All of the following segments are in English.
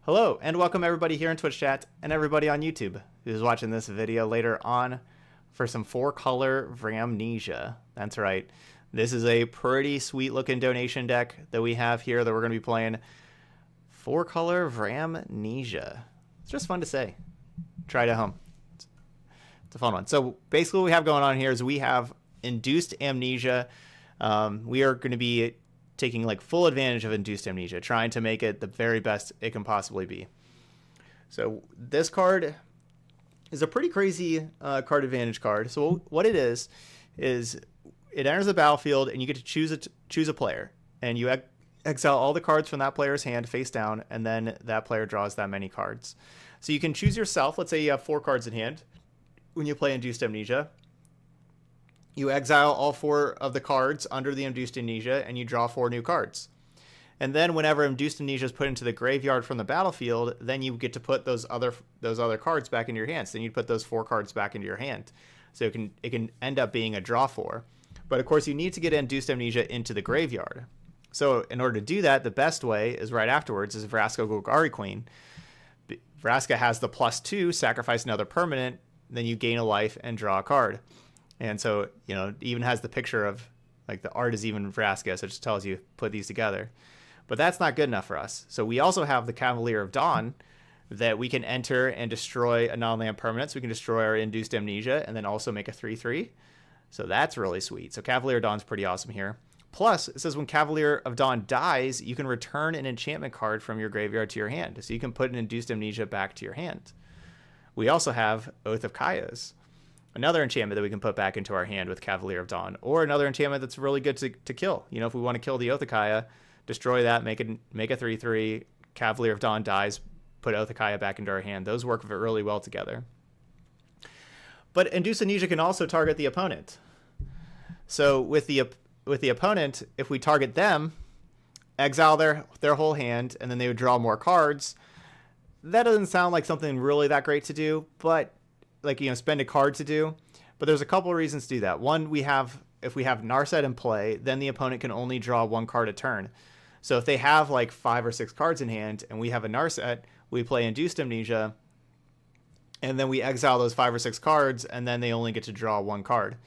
Hello, and welcome everybody here in Twitch chat and everybody on YouTube who's watching this video later on for some 4-color Vramnesia. That's right. This is a pretty sweet looking donation deck that we have here that we're going to be playing. 4-color Vramnesia. It's just fun to say. Try it at home. It's a fun one. So basically what we have going on here is we have induced amnesia. We are going to be taking like full advantage of induced amnesia, trying to make it the very best it can possibly be. So this card is a pretty crazy card advantage card. So what it is it enters the battlefield and you get to choose a player, and you exile all the cards from that player's hand face down, and then that player draws that many cards. So you can choose yourself. Let's say you have 4 cards in hand when you play induced amnesia. You exile all 4 of the cards under the induced amnesia, and you draw 4 new cards. And then whenever induced amnesia is put into the graveyard from the battlefield, then you get to put those other cards back into your hands. Then you put those 4 cards back into your hand. So it can end up being a draw 4. But of course, you need to get induced amnesia into the graveyard. So in order to do that, the best way is right afterwards is Vraska Golgari Queen. Vraska has the +2, sacrifice another permanent, then you gain a life and draw a card. And so, you know, it even has the picture of, like, the art is even Vraska, so it just tells you put these together. But that's not good enough for us. So we also have the Cavalier of Dawn that we can enter and destroy a non-land permanent. So we can destroy our induced amnesia and then also make a 3/3. So that's really sweet. So Cavalier of Dawn's pretty awesome here. Plus, it says when Cavalier of Dawn dies, you can return an enchantment card from your graveyard to your hand. So you can put an induced amnesia back to your hand. We also have Oath of Kaios, another enchantment that we can put back into our hand with Cavalier of Dawn, or another enchantment that's really good to kill. You know, if we want to kill the Oath of Kaya, destroy that, make a 3/3, Cavalier of Dawn dies, put Oath of Kaya back into our hand. Those work really well together. But induced amnesia can also target the opponent. So with the opponent, if we target them, exile their whole hand, and then they would draw more cards. That doesn't sound like something really that great to do, but like, you know, spend a card to do. But there's a couple of reasons to do that. One, if we have Narset in play, then the opponent can only draw 1 card a turn. So if they have like 5 or 6 cards in hand and we have a Narset, we play induced amnesia, and then we exile those 5 or 6 cards, and then they only get to draw 1 card.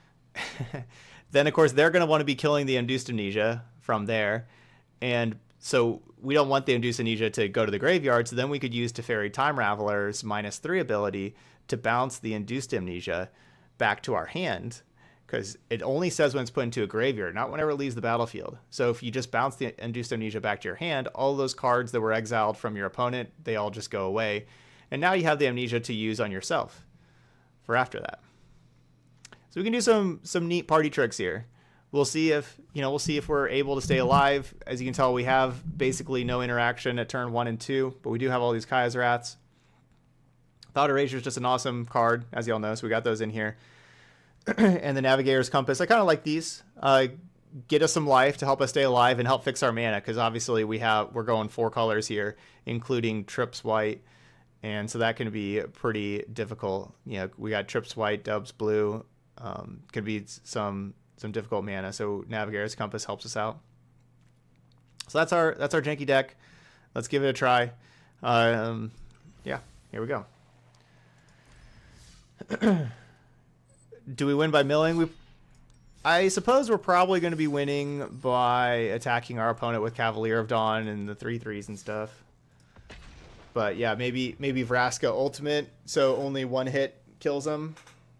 Then of course they're going to want to be killing the induced amnesia from there, and so we don't want the induced amnesia to go to the graveyard. So then we could use Teferi Time Raveler's -3 ability to bounce the induced amnesia back to our hand, because it only says when it's put into a graveyard, not whenever it leaves the battlefield. So if you just bounce the induced amnesia back to your hand, all those cards that were exiled from your opponent, they all just go away, and now you have the amnesia to use on yourself for after that. So we can do some neat party tricks here. We'll see if we're able to stay alive. As you can tell, we have basically no interaction at turn 1 and 2, but we do have all these Kaya's Rats. Thought Erasure is just an awesome card, as y'all know, so we got those in here. And the Navigator's Compass, I kind of like these. Get us some life to help us stay alive and help fix our mana, because obviously we're going 4 colors here, including Trips White, and so that can be pretty difficult. You know, we got Trips White, Dubs Blue, could be some difficult mana. So Navigator's Compass helps us out. So that's our janky deck. Let's give it a try. Yeah, here we go. Do we win by milling? I suppose we're probably going to be winning by attacking our opponent with Cavalier of Dawn and the 3/3s and stuff. But yeah, maybe Vraska ultimate, so only 1 hit kills him.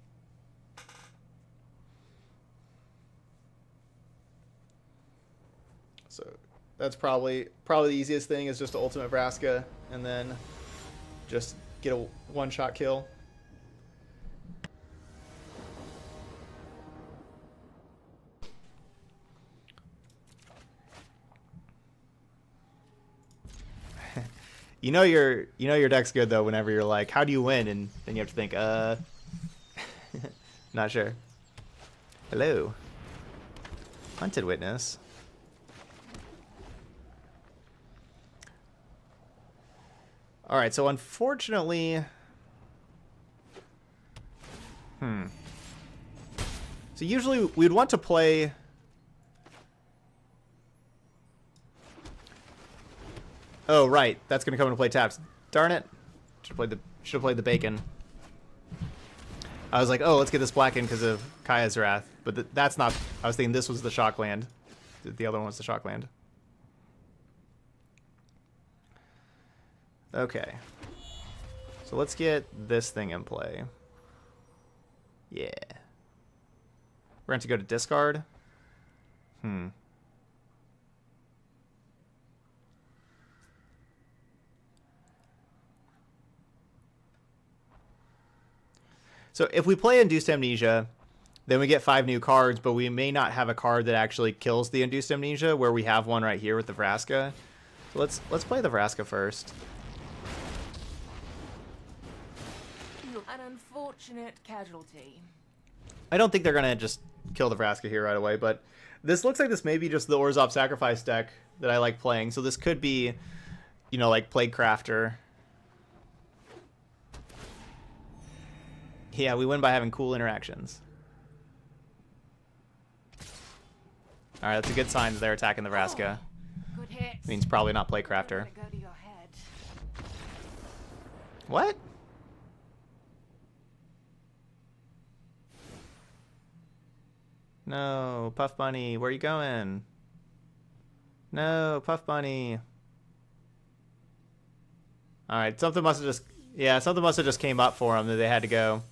So that's probably the easiest thing, is just to ultimate Vraska and then just get a 1-shot kill. You know your deck's good though whenever you're like, how do you win? And then you have to think, not sure. Hello. Hunted Witness. All right, so unfortunately, so usually we'd want to play Oh, right. That's going to come into play taps. Darn it. Should have played the bacon. I was like, oh, let's get this black in because of Kaya's Wrath. But that's not... I was thinking this was the shock land. The other one was the shock land. Okay. So let's get this thing in play. Yeah. We're going to go to discard. So if we play Induced Amnesia, then we get 5 new cards, but we may not have a card that actually kills the Induced Amnesia, where we have one right here with the Vraska. So let's play the Vraska first. An unfortunate casualty. I don't think they're going to just kill the Vraska here right away, but this looks like this may be just the Orzhov Sacrifice deck that I like playing. So this could be, you know, like Plague Crafter. Yeah, we win by having cool interactions. Alright, that's a good sign that they're attacking the Vraska. Good hit. Means probably not Plague Crafter. Go to your head. What? No, Puff Bunny, where are you going? No, Puff Bunny. Alright, something must have just... Yeah, something must have just came up for them that they had to go.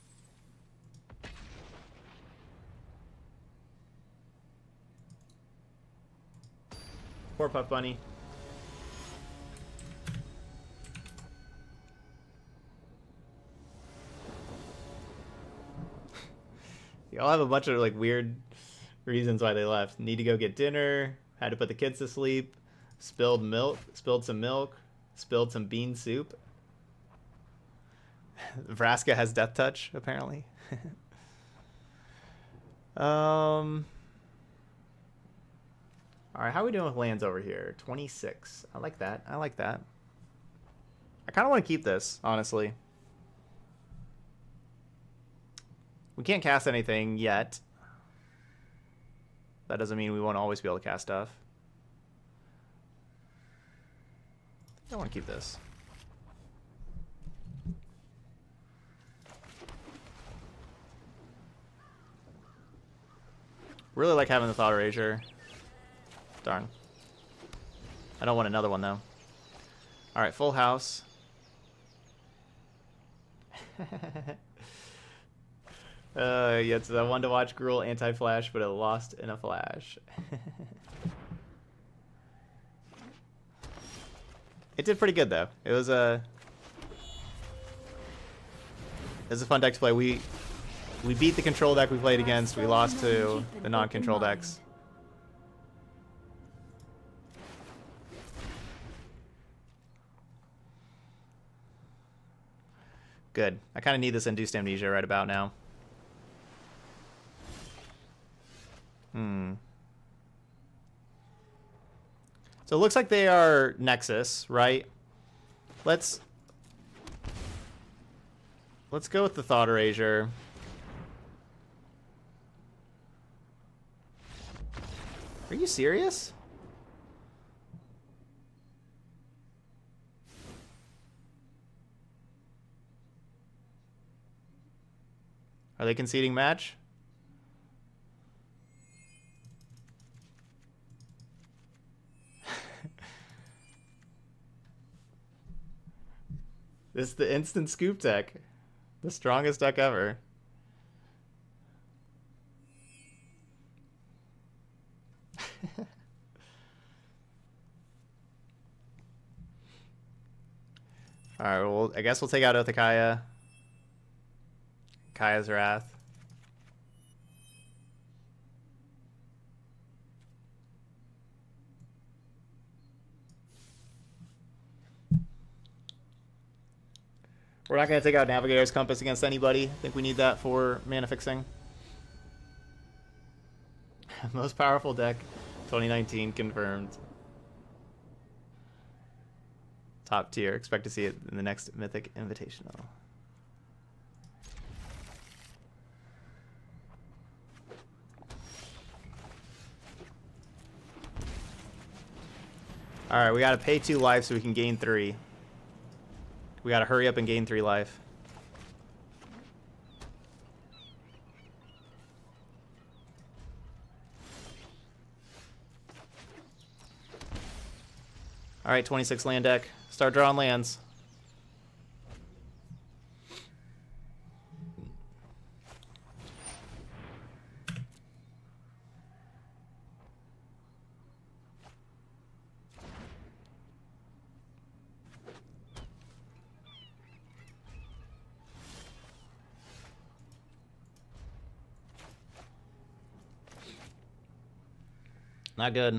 Poor Puff Bunny. Y'all have a bunch of like weird reasons why they left. Need to go get dinner. Had to put the kids to sleep. Spilled milk. Spilled some milk. Spilled some bean soup. Vraska has Death Touch, apparently. Alright, how are we doing with lands over here? 26. I like that. I like that. I kind of want to keep this, honestly. We can't cast anything yet. That doesn't mean we won't always be able to cast stuff. I want to keep this. Really like having the Thought Erasure. Darn. I don't want another one, though. Alright, full house. Yeah, it's a one to watch Gruul anti-flash, but it lost in a flash. It did pretty good, though. It was a fun deck to play. We beat the control deck we played against. We lost to the non-control decks. Good. I kind of need this Induced Amnesia right about now. So it looks like they are Nexus, right? Let's go with the Thought Erasure. Are you serious? Are they conceding match? This is the instant scoop deck. The strongest deck ever. Alright, well, I guess we'll take out Othakaya. Kaya's Wrath. We're not going to take out Navigator's Compass against anybody. I think we need that for mana fixing. Most powerful deck 2019 confirmed. Top tier. Expect to see it in the next Mythic Invitational. Alright, we gotta pay 2 life so we can gain 3. We gotta hurry up and gain 3 life. Alright, 26 land deck. Start drawing lands. Not good.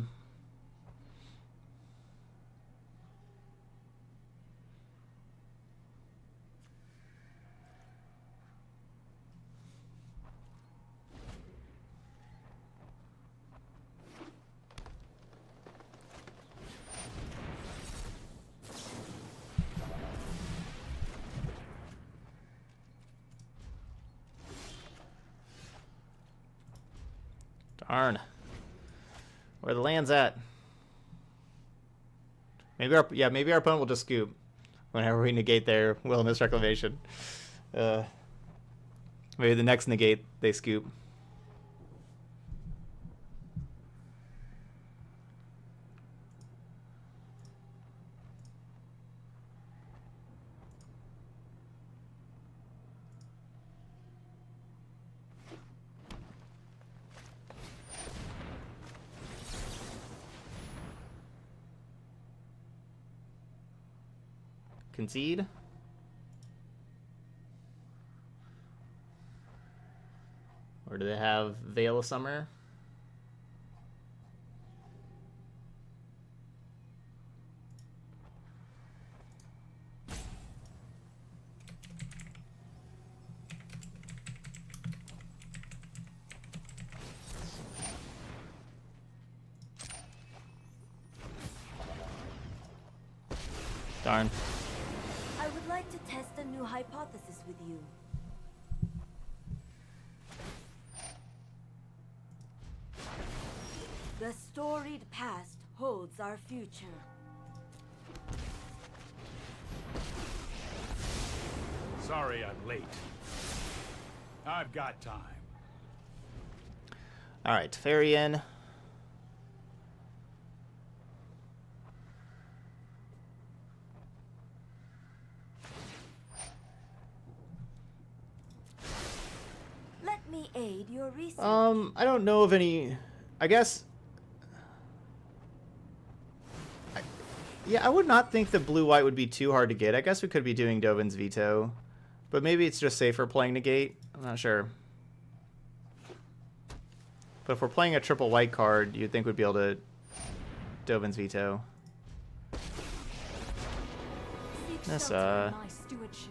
Darn. Where the land's at? Maybe our opponent will just scoop whenever we negate their Wilderness Reclamation. Maybe the next negate they scoop. Concede. Or do they have Veil of Summer? Darn. I would like to test a new hypothesis with you. The storied past holds our future. Sorry I'm late. I've got time. Alright, ferry in. Let me aid your research. I don't know of any. I guess. Yeah, I would not think the blue-white would be too hard to get. I guess we could be doing Dovin's Veto. But maybe it's just safer playing Negate. I'm not sure. But if we're playing a triple white card, you'd think we'd be able to Dovin's Veto. That's, Nice stewardship.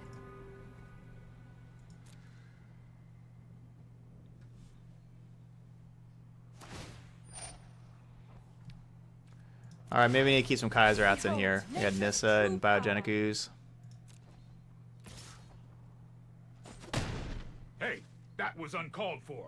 Alright, maybe we need to keep some Kaiser Rats in here. We got Nissa and Biogenic Ooze. Hey, that was uncalled for.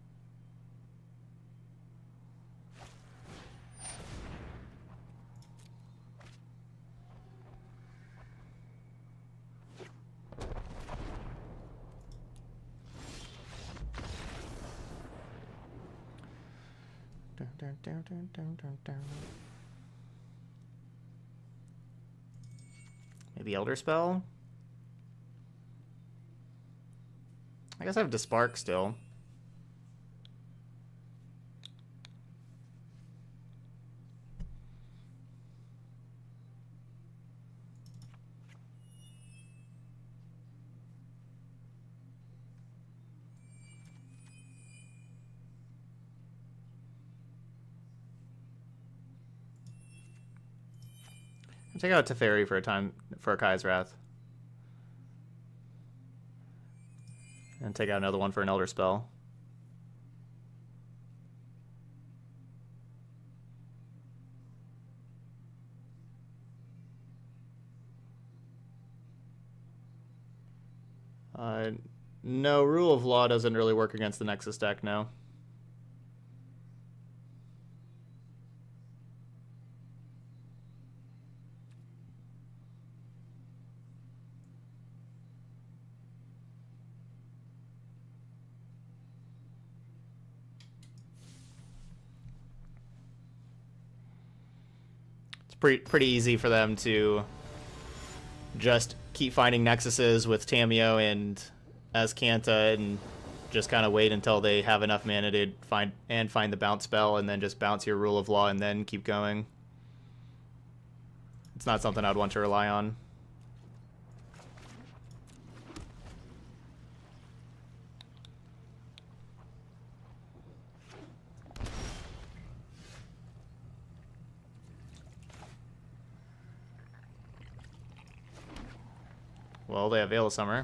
Maybe Elder Spell? I guess I have Despark still. Take out Teferi for a time for a Kai's Wrath. And take out another one for an Elder Spell. No, Rule of Law doesn't really work against the Nexus deck, no. pretty easy for them to just keep finding nexuses with Tamio and Azcanta and just kind of wait until they have enough mana to find the bounce spell and then just bounce your Rule of Law and then keep going. It's not something I'd want to rely on. Well, they have Veil of Summer.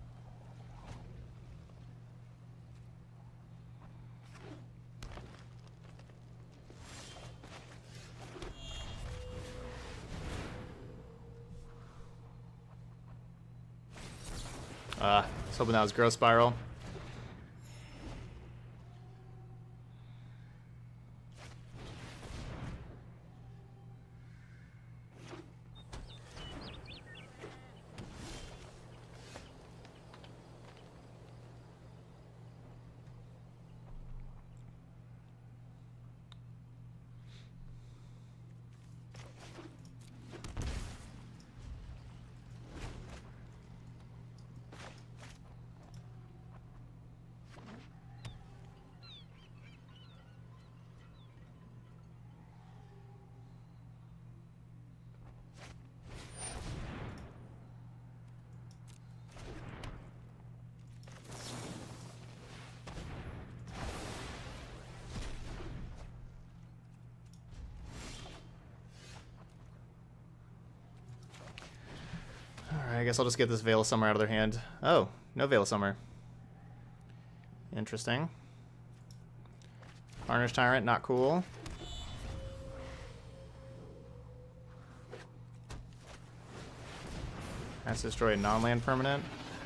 I was hoping that was Growth Spiral. I guess I'll just get this Veil of Summer out of their hand. Oh, no Veil of Summer. Interesting. Carnage Tyrant, not cool. Has to destroy a non-land permanent.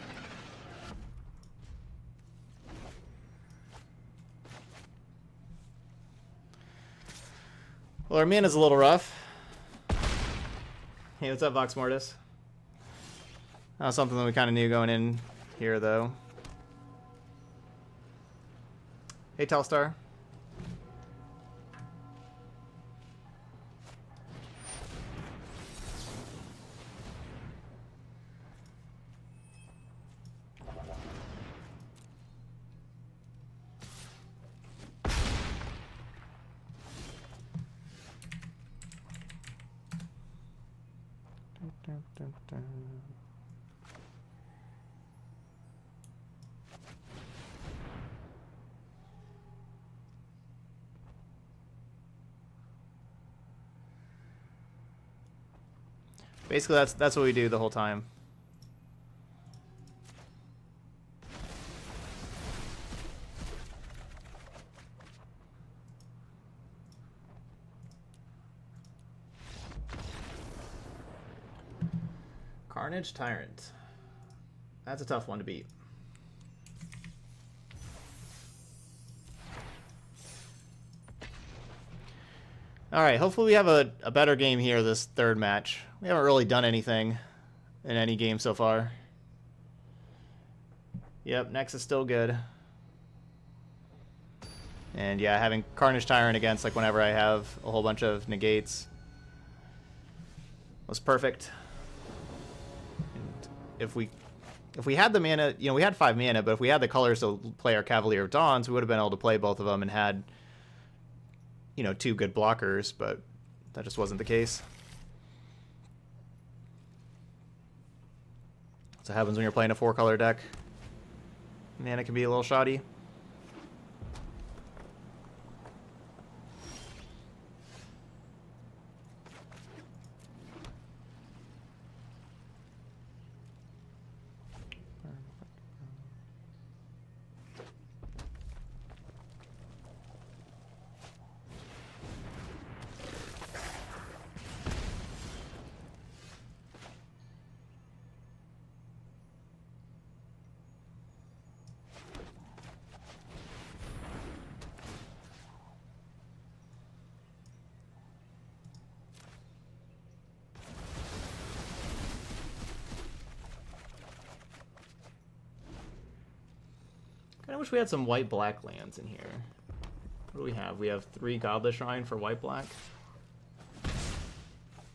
Well, our mana's a little rough. Hey, what's up, Vox Mortis? That was something that we kind of knew going in here, though. Hey, Telstar. Basically, that's what we do the whole time. Carnage Tyrant. That's a tough one to beat. Alright, hopefully we have a better game here this third match. We haven't really done anything in any game so far. Yep, Nex is still good. And yeah, having Carnage Tyrant against, like, whenever I have a whole bunch of negates was perfect. And if we had the mana, you know, we had 5 mana, but if we had the colors to play our Cavalier of Dawns, we would have been able to play both of them and had, you know, 2 good blockers, but that just wasn't the case. That's what happens when you're playing a 4-color deck. Mana can be a little shoddy. I wish we had some white-black lands in here. What do we have? We have 3 Goblet Shrine for white-black.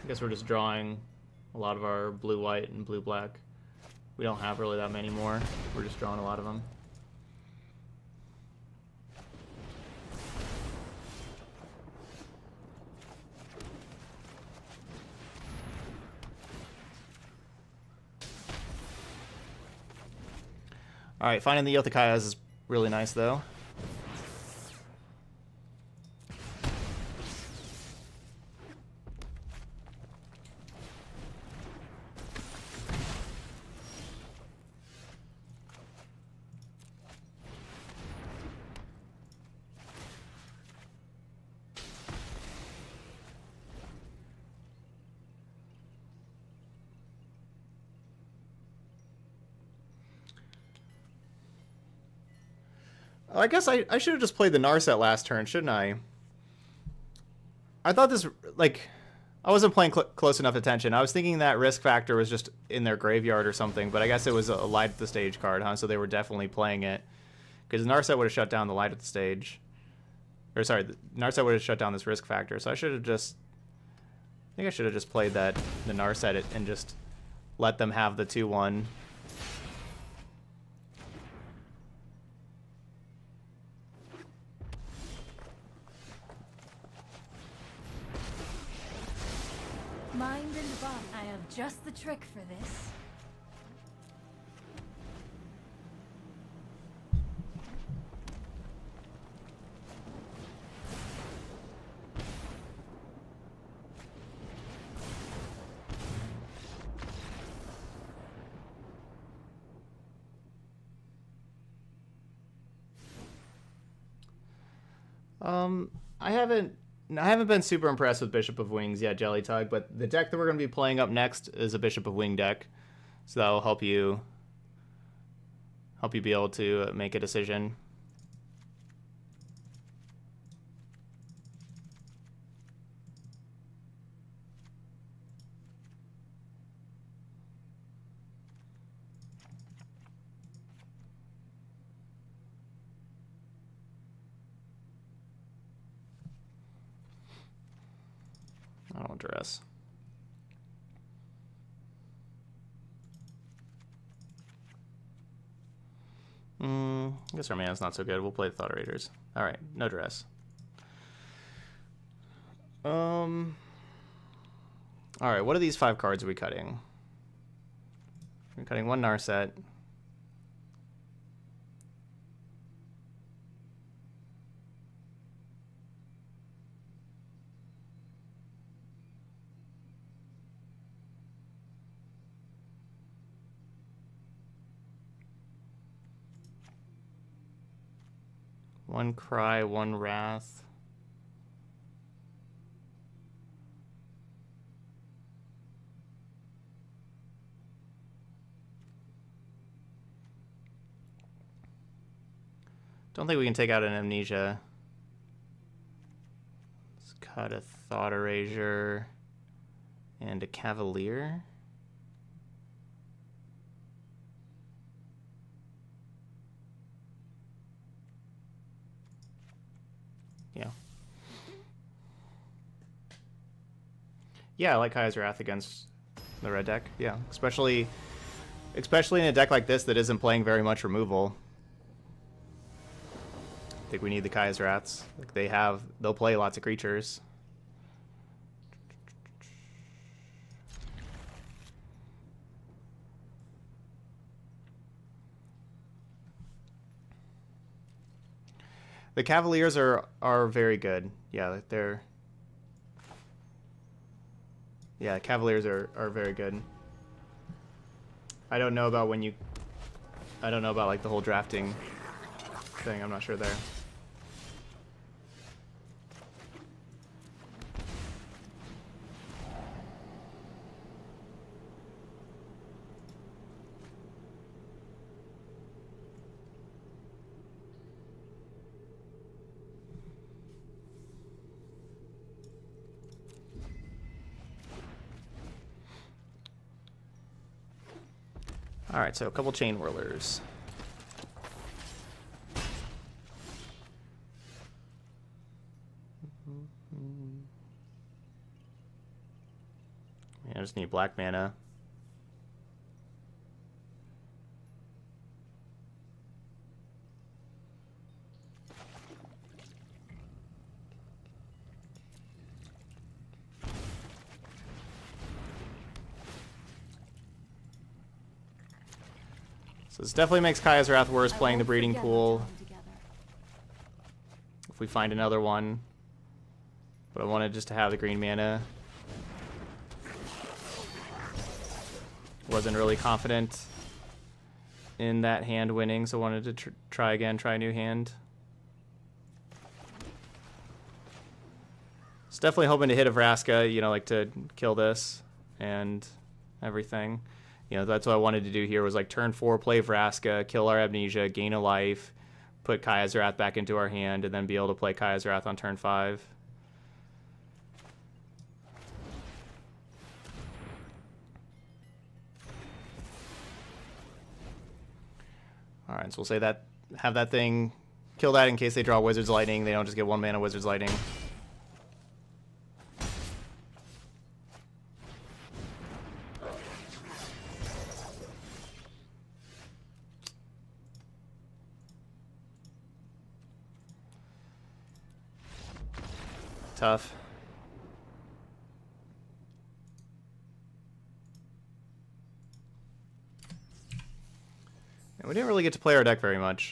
guess we're just drawing a lot of our blue-white and blue-black. We don't have really that many more. We're just drawing a lot of them. Alright, finding the Yothikayas is really nice, though. I guess I should have just played the Narset last turn, shouldn't I? I thought this, like, I wasn't playing close enough attention. I was thinking that risk factor was just in their graveyard or something, but I guess it was a light at the stage card, huh? So they were definitely playing it. Because Narset would have shut down the light at the stage. Or, sorry, Narset would have shut down this risk factor, so I should have just... I think I should have just played the Narset and just let them have the 2-1. Mind and body. I have just the trick for this. I haven't been super impressed with Bishop of Wings yet, Jelly Tug, but the deck that we're going to be playing up next is a Bishop of Wing deck, so that'll help you be able to make a decision. I don't dress. I guess our man's not so good. We'll play the Thought Raiders. Alright, no dress. Alright, what are these 5 cards are we cutting? We're cutting 1 Narset. One Cry, 1 Wrath. Don't think we can take out an Amnesia. Let's cut a Thought Erasure and a Cavalier. Yeah, I like Kaya's Wrath against the red deck. Yeah, especially in a deck like this that isn't playing very much removal. I think we need the Kaya's Wraths. Like they'll play lots of creatures. The Cavaliers are very good. Yeah, Cavaliers are very good. I don't know about like the whole drafting thing. I'm not sure there. Alright, so a couple Chain Whirlers. I just need black mana. So this definitely makes Kaya's Wrath worse playing the breeding pool. If we find another one. But I wanted just to have the green mana. Wasn't really confident in that hand winning, so wanted to try again, try a new hand. It's definitely hoping to hit a Vraska, you know, like to kill this and everything. You know, that's what I wanted to do here was like turn 4, play Vraska, kill our Amnesia, gain a life, put Kaya's Wrath back into our hand, and then be able to play Kaya's Wrath on turn 5. Alright, so we'll say that, have that thing, kill that in case they draw Wizard's Lightning. They don't just get 1 mana Wizard's Lightning. Tough. And we didn't really get to play our deck very much.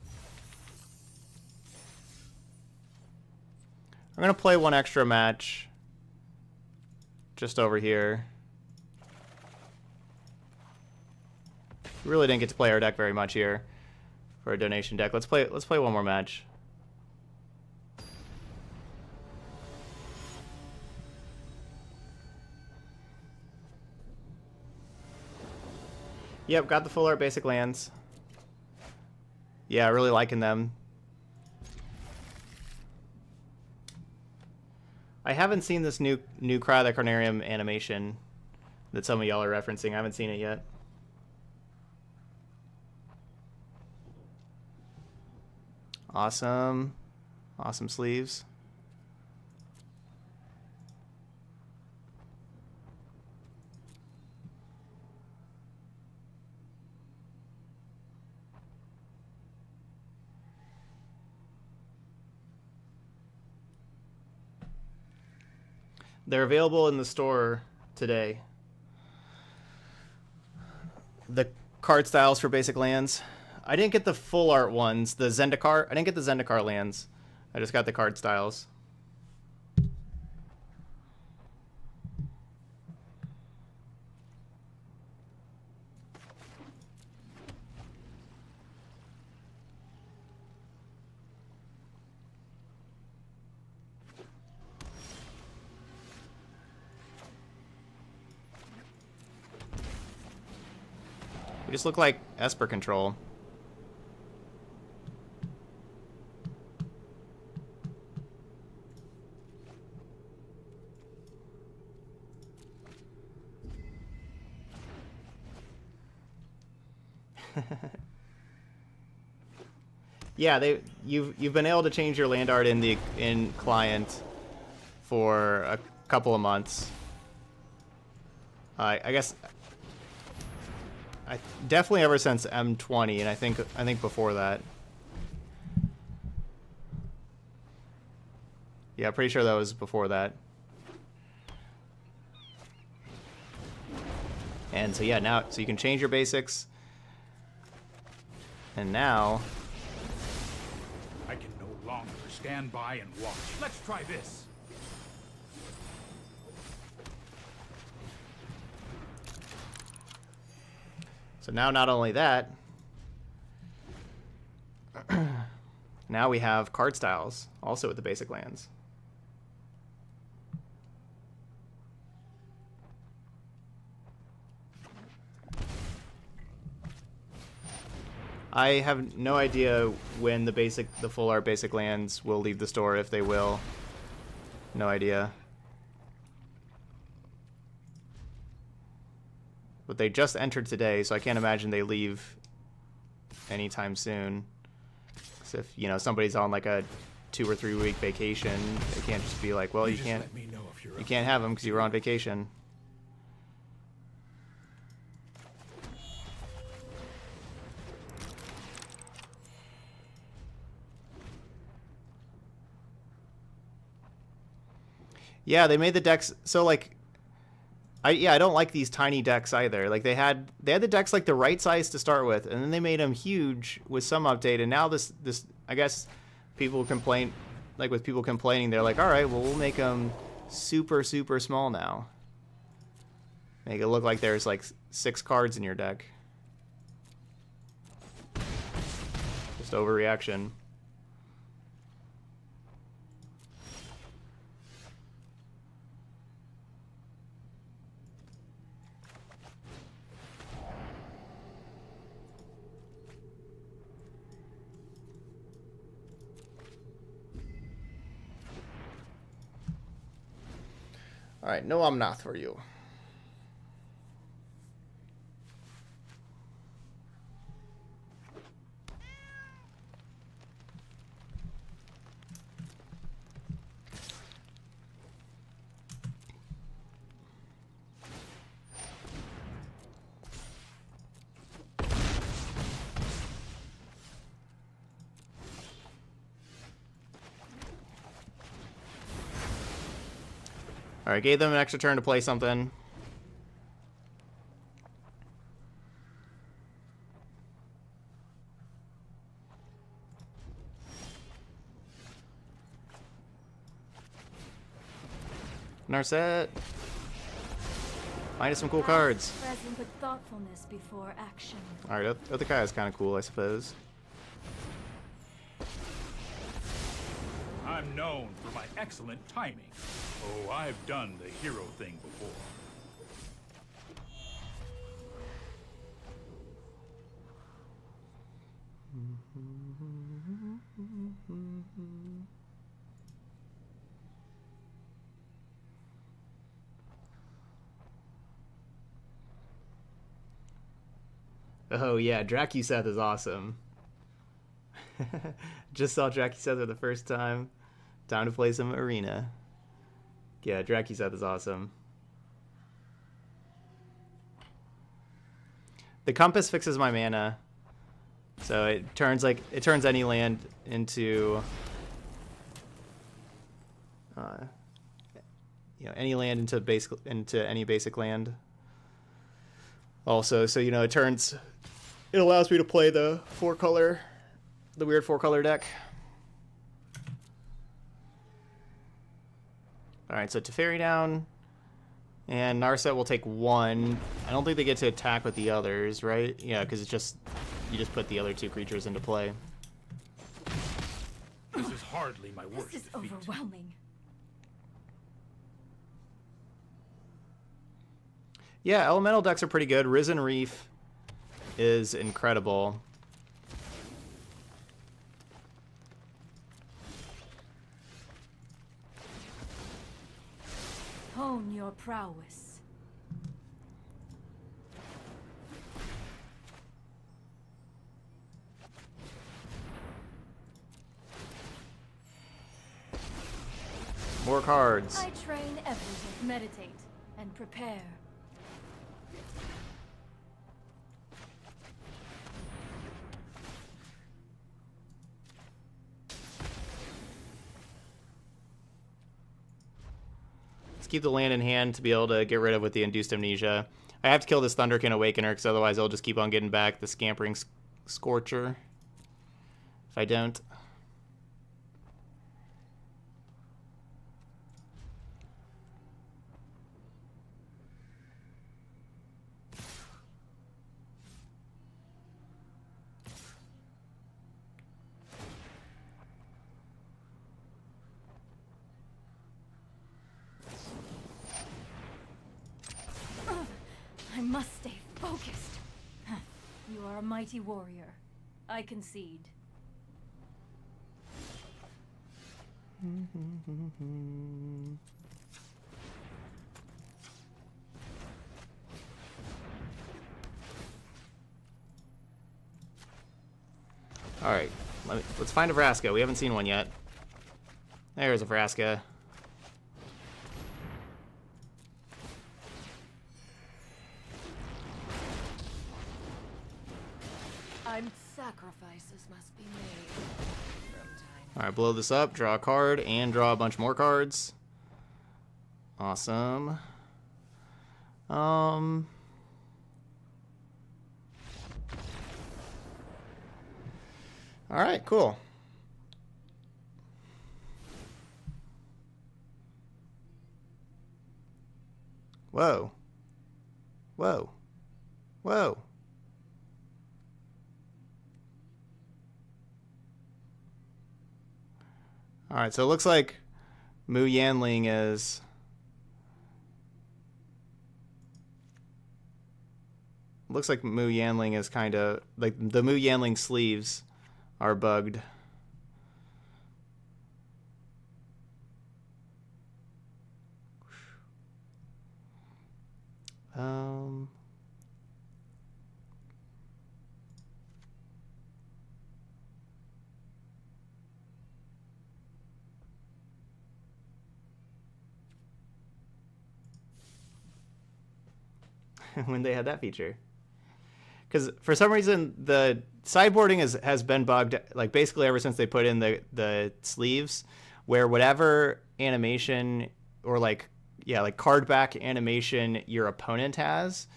I'm going to play one extra match just over here. We really didn't get to play our deck very much here for a donation deck. Let's play one more match. Yep, got the full art basic lands. Yeah, really liking them. I haven't seen this new Cry of the Carnarium animation that some of y'all are referencing. I haven't seen it yet. Awesome. Awesome sleeves. They're available in the store today. The card styles for basic lands. I didn't get the full art ones, the Zendikar. I didn't get the Zendikar lands. I just got the card styles. We just look like Esper control. Yeah, you've been able to change your land art in client for a couple of months. I guess definitely ever since M20, and I think before that. Yeah, pretty sure that was before that. And so yeah, now so you can change your basics. And now I can no longer stand by and watch. Let's try this. So now not only that, now we have card styles also with the basic lands. I have no idea when the full art basic lands will leave the store, if they will. No idea. But they just entered today, so I can't imagine they leave anytime soon. So if, you know, somebody's on like a 2 or 3 week vacation, they can't just be like, well, you can't have them because you were on vacation. Yeah, they made the decks so like I don't like these tiny decks either. Like they had the decks like the right size to start with, and then they made them huge with some update, and now this I guess people complain, like with people complaining, they're like, all right, well we'll make them super small now. Make it look like there's like 6 cards in your deck. Just overreaction. All right, no, I'm not for you. All right, gave them an extra turn to play something. Narset. Minus some cool cards. Present with thoughtfulness before action. All right, other guy is kind of cool, I suppose. I'm known for my excellent timing. Oh, I've done the hero thing before. Oh yeah, Dracuseth is awesome. Just saw Dracuseth for the first time. Time to play some Arena. Yeah, Dracuseth is awesome. The Compass fixes my mana, so it turns any land into any land into any basic land. Also, so it allows me to play the weird 4-color deck. Alright, so Teferi down, and Narset will take 1. I don't think they get to attack with the others, right? Yeah, because you just put the other 2 creatures into play. This is hardly my worst This is defeat. overwhelming. Yeah, elemental decks are pretty good. Risen Reef is incredible. Hone your prowess. More cards. I train everything. Meditate and prepare. Let's keep the land in hand to be able to get rid of with the Induced Amnesia. I have to kill this Thunderkin Awakener because otherwise I'll just keep on getting back the Scampering Scorcher. If I don't. I must stay focused. You are a mighty warrior. I concede. All right, let's find a Vraska. We haven't seen one yet. There's a Vraska. Sacrifices must be made from time. All right, blow this up, draw a card, and draw a bunch more cards. Awesome. All right, cool. Whoa. Whoa. Whoa. All right, so it looks like Mu Yanling is... Looks like Mu Yanling is kind of... Like, the Mu Yanling sleeves are bugged. When they had that feature. Because for some reason, the sideboarding has been bugged, like, basically ever since they put in the sleeves, where whatever animation or, like, yeah, like card back animation your opponent has,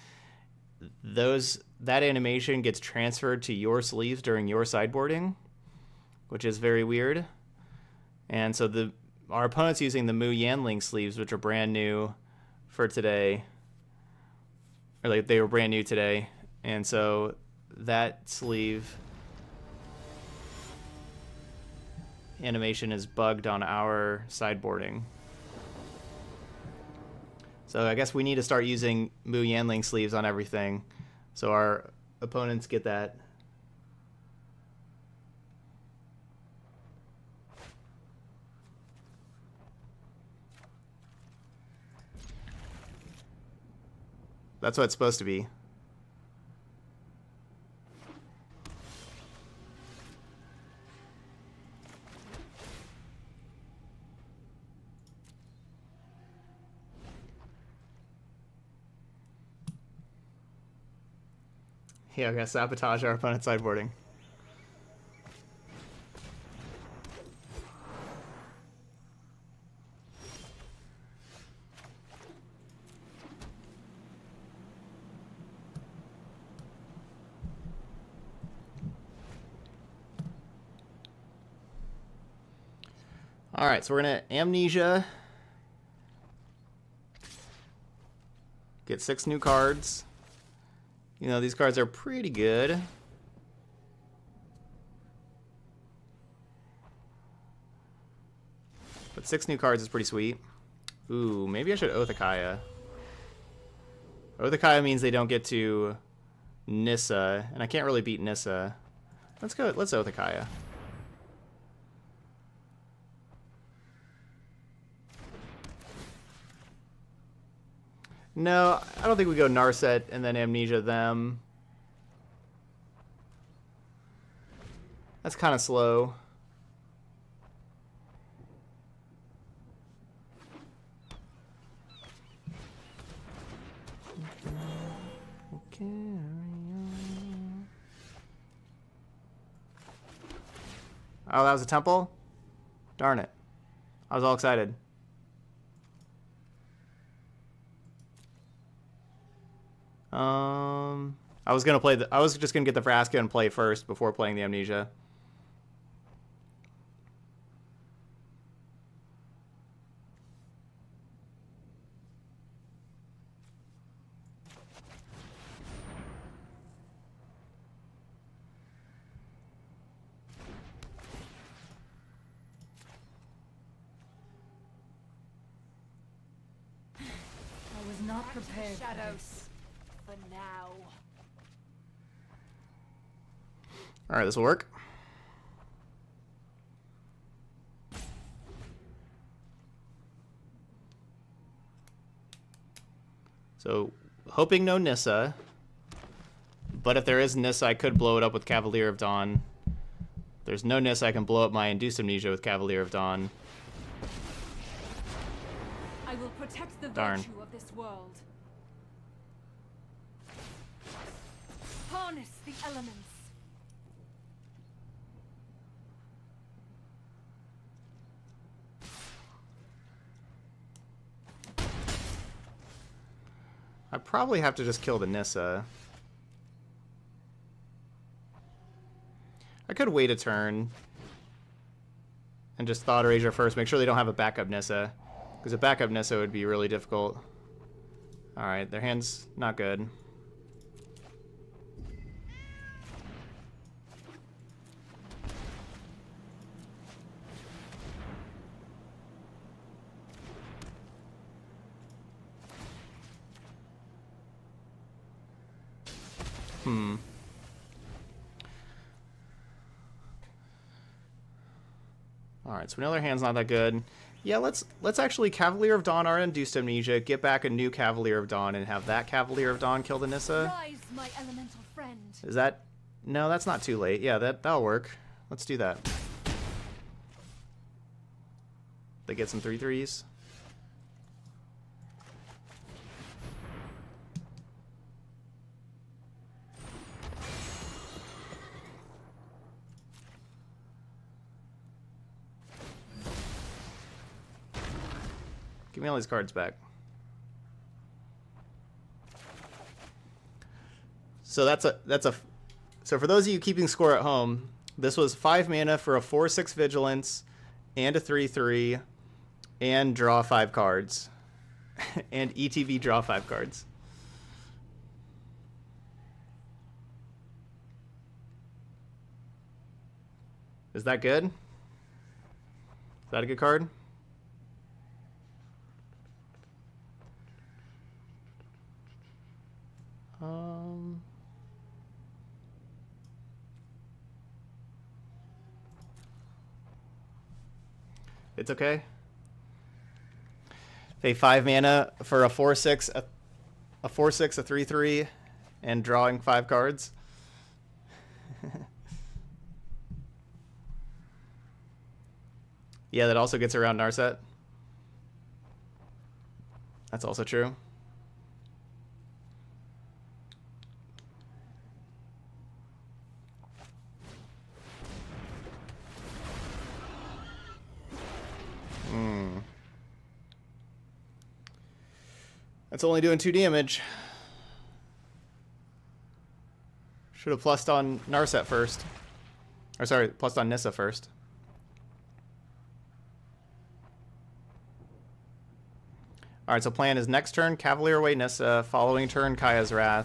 that animation gets transferred to your sleeves during your sideboarding, which is very weird. And so our opponent's using the Mu Yanling sleeves, which are brand new for today. Or like they were brand new today. And so that sleeve animation is bugged on our sideboarding. So I guess we need to start using Mu Yanling sleeves on everything so our opponents get that. That's what it's supposed to be. Yeah, we're gonna sabotage our opponent's sideboarding. All right, so we're gonna Amnesia. Get 6 new cards. You know, these cards are pretty good. But 6 new cards is pretty sweet. Ooh, maybe I should Oathakaya. Oathakaya means they don't get to Nissa, and I can't really beat Nissa. Let's Oathakaya. No, I don't think we go Narset and then Amnesia them. That's kind of slow. Oh, that was a temple? Darn it. I was all excited. I was just gonna get the Vraska and play first before playing the Amnesia. I was not prepared for this. For now. All right, this will work. So, hoping no Nissa. But if there is Nissa, I could blow it up with Cavalier of Dawn. If there's no Nissa, I can blow up my Induced Amnesia with Cavalier of Dawn. I will protect the Darn. virtue of this world. Harness the elements. probably have to just kill the Nissa. I could wait a turn and just Thought Erasure first. Make sure they don't have a backup Nissa, because a backup Nissa would be really difficult. Alright, their hand's not good. Alright, so we know their hand's not that good. Yeah, let's actually Cavalier of Dawn our Induced Amnesia, get back a new Cavalier of Dawn, and have that Cavalier of Dawn kill the Nissa. Rise, my elemental friend. Is that... No, that's not too late. Yeah, that'll work. Let's do that. They get some 3/3s. Give me all these cards back. So so for those of you keeping score at home, this was 5 mana for a 4/6 vigilance and a 3/3 and draw 5 cards. And ETB draw 5 cards. Is that good? Is that a good card? It's okay. Pay 5 mana for a 4/6, a 4/6, a 3/3, and drawing 5 cards. Yeah, that also gets around Narset. That's also true. That's only doing 2 damage. Should have plussed on Narset first. Or sorry, plussed on Nissa first. Alright, so plan is next turn, Cavalier away Nissa. Following turn, Kaya's Wrath.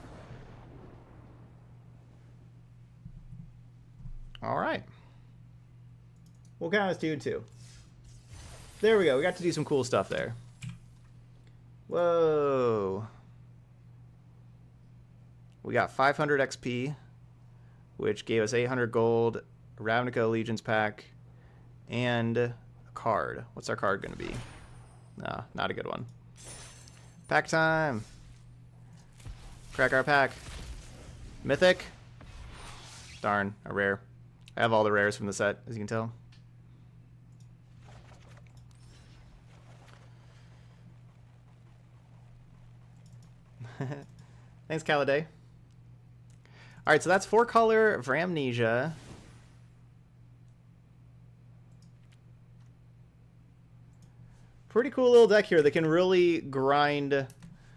Alright. We'll count as 2 and 2. There we go. We got to do some cool stuff there. Whoa. We got 500 XP, which gave us 800 gold, a Ravnica Allegiance pack, and a card. What's our card going to be? No, not a good one. Pack time. Crack our pack. Mythic. Darn, a rare. I have all the rares from the set, as you can tell. Thanks, Caliday. Alright, so that's 4-color Vramnesia. Pretty cool little deck here that can really grind. That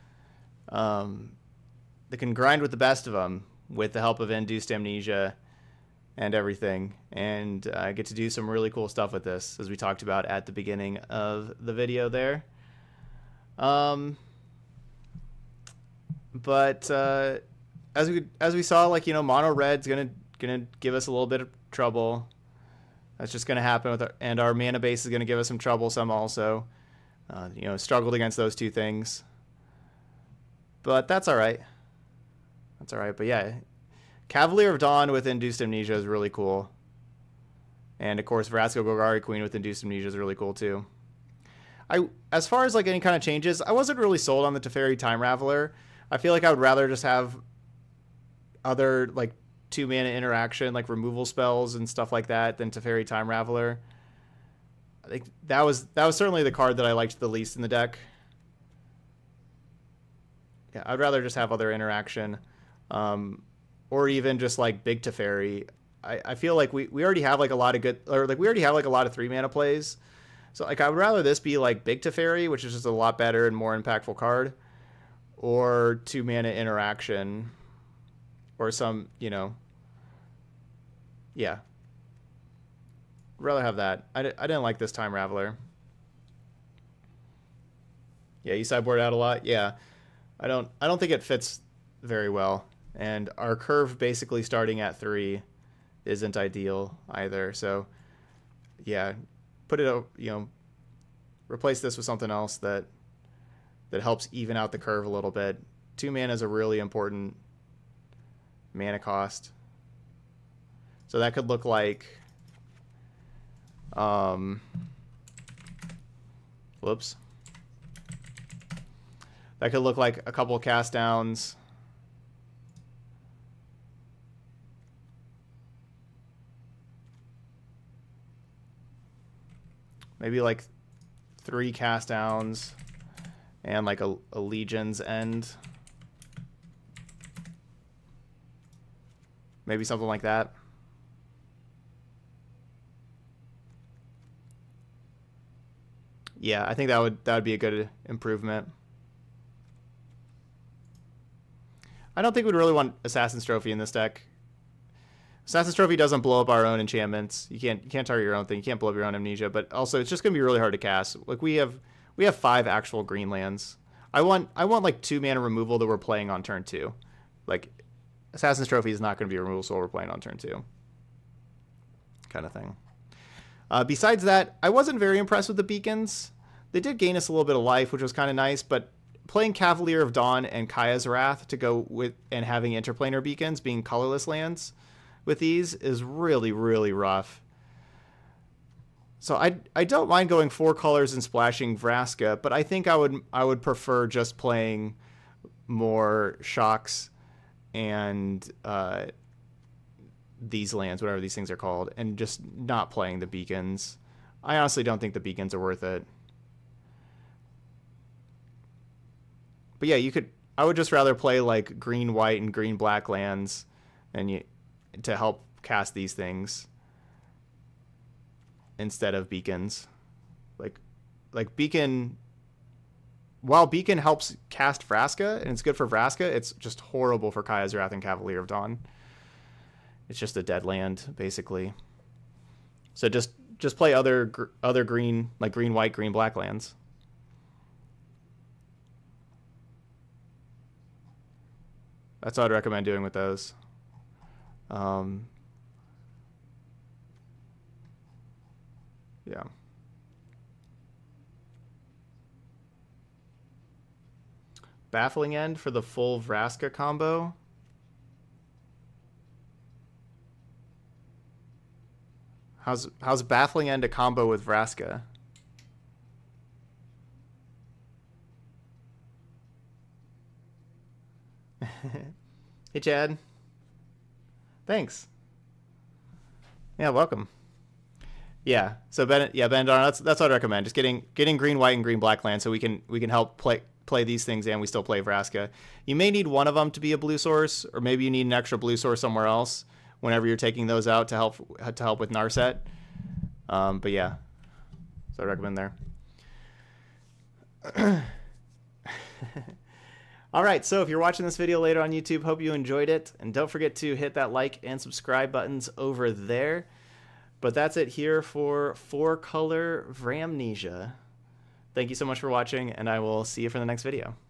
can grind with the best of them with the help of Induced Amnesia and everything. And I get to do some really cool stuff with this, as we talked about at the beginning of the video there. But as we saw, like, you know, mono red's gonna give us a little bit of trouble. That's just gonna happen with and our mana base is gonna give us some trouble some also. You know, struggled against those 2 things, but that's all right. That's all right. But yeah, Cavalier of Dawn with Induced Amnesia is really cool, and of course Vraska Golgari Queen with Induced Amnesia is really cool too. As far as like any kind of changes, I wasn't really sold on the Teferi Time Raveler. I feel like I would rather just have other like 2 mana interaction, like removal spells and stuff like that, than Teferi Time Raveler. I think that was certainly the card that I liked the least in the deck. Yeah, I'd rather just have other interaction, or even just like big Teferi. I feel like we already have like a lot of good, or like we already have like a lot of 3 mana plays. So like I would rather this be like big Teferi, which is just a lot better and more impactful card, or 2 mana interaction, or some, you know, yeah. Rather have that. I didn't like this Time Raveler. Yeah, you sideboard out a lot. Yeah, I don't think it fits very well, and our curve basically starting at 3 isn't ideal either. So yeah, put it, you know, replace this with something else that helps even out the curve a little bit. 2 mana is a really important mana cost. So that could look like, whoops. That could look like a couple of cast downs. Maybe like 3 cast downs and like a Legion's End. Maybe something like that. Yeah, I think that would be a good improvement. I don't think we'd really want Assassin's Trophy in this deck. Assassin's Trophy doesn't blow up our own enchantments. You can't target your own thing. You can't blow up your own Amnesia. But also, it's just gonna be really hard to cast. Like we have 5 actual green lands. I want like 2 mana removal that we're playing on turn 2. Like Assassin's Trophy is not gonna be a removal, so we're playing on turn 2. Kind of thing. Besides that, I wasn't very impressed with the beacons. They did gain us a little bit of life, which was kind of nice, but playing Cavalier of Dawn and Kaya's Wrath to go with, and having interplanar beacons being colorless lands with these is really, really rough. So I don't mind going 4 colors and splashing Vraska, but I think I would prefer just playing more shocks and these lands, whatever these things are called, and just not playing the beacons. I honestly don't think the beacons are worth it. But yeah, I would just rather play like green white and green black lands and to help cast these things instead of beacons. Like beacon, while beacon helps cast Vraska and it's good for Vraska, it's just horrible for Kaya's Wrath and Cavalier of Dawn. It's just a dead land basically. So just play other green, like green white, green black lands. That's what I'd recommend doing with those. Yeah. Baffling End for the full Vraska combo. How's Baffling End a combo with Vraska? Hey Chad. Thanks. Yeah, welcome. Yeah, so Benadar, that's what I'd recommend. Just getting green, white, and green black land so we can help play these things and we still play Vraska. You may need one of them to be a blue source, or maybe you need an extra blue source somewhere else whenever you're taking those out to help with Narset. But yeah, so I recommend there. All right, so if you're watching this video later on YouTube, hope you enjoyed it. And don't forget to hit that like and subscribe buttons over there. But that's it here for 4-color Vramnesia. Thank you so much for watching, and I will see you for the next video.